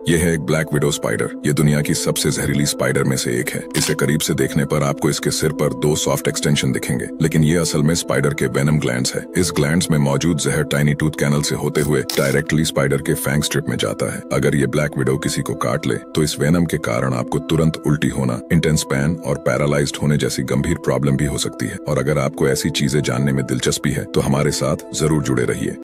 यह है एक ब्लैक विडो स्पाइडर। ये दुनिया की सबसे जहरीली स्पाइडर में से एक है। इसे करीब से देखने पर आपको इसके सिर पर 2 सॉफ्ट एक्सटेंशन दिखेंगे, लेकिन ये असल में स्पाइडर के वेनम ग्लैंड्स है। इस ग्लैंड्स में मौजूद जहर टाइनी टूथ कैनल से होते हुए डायरेक्टली स्पाइडर के फैंग स्ट्रिप में जाता है। अगर ये ब्लैक विडो किसी को काट ले तो इस वेनम के कारण आपको तुरंत उल्टी होना, इंटेंस पेन और पैरालाइज्ड होने जैसी गंभीर प्रॉब्लम भी हो सकती है। और अगर आपको ऐसी चीजें जानने में दिलचस्पी है तो हमारे साथ जरूर जुड़े रहिए।